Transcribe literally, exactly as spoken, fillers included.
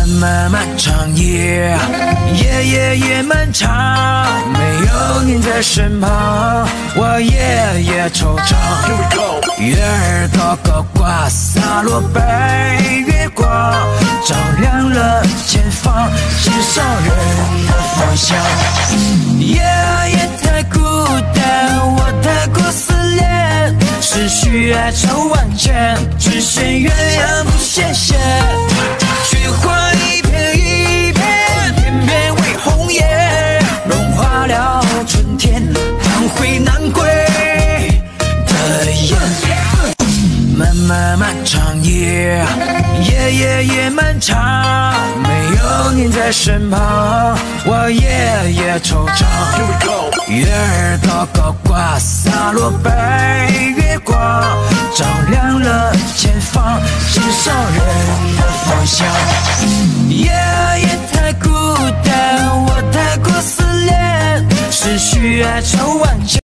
漫漫漫长夜，夜夜夜漫长，没有你在身旁，我夜夜惆怅。月儿高高挂，洒落白月光，照亮了前方，介绍人的方向。夜啊夜太孤单，我太过思念，思绪哀愁万千，只羡鸳鸯不羡仙。雪花一片一片，片片为红叶，融化了春天，换回南归的雁。漫漫漫长夜，夜夜夜漫长，没有你在身旁，我夜夜惆怅。月儿高高挂，洒落白月光，照亮了前方，介绍人的方向。夜啊夜太孤单，我太过思念，思绪哀愁万千。